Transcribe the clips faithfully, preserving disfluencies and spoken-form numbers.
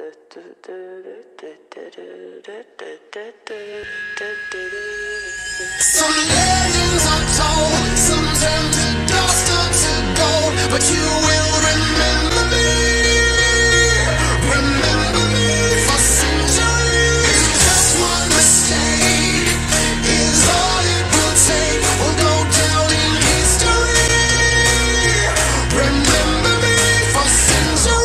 Some legends are told, some turn to dust or to gold, but you will remember me, remember me for centuries. Just one mistake is all it will take, will go down in history. Remember me for centuries.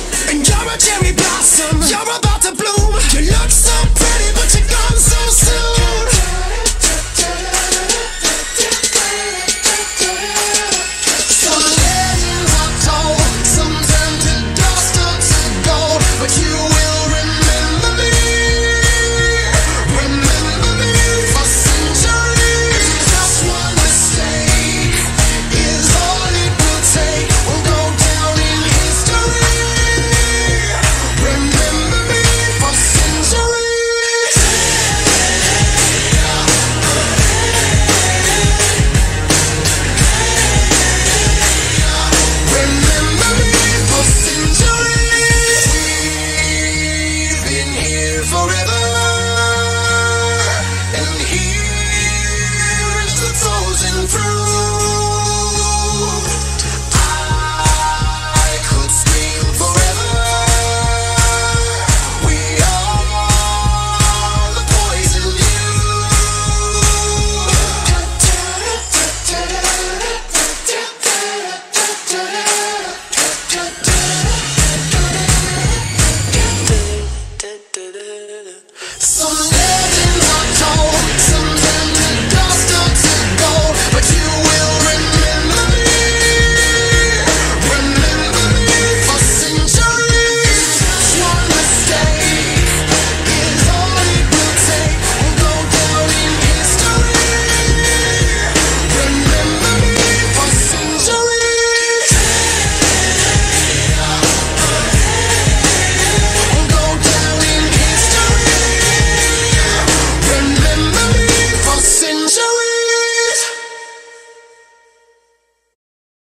You're about to bloom. You look so pretty, but you're gone so soon.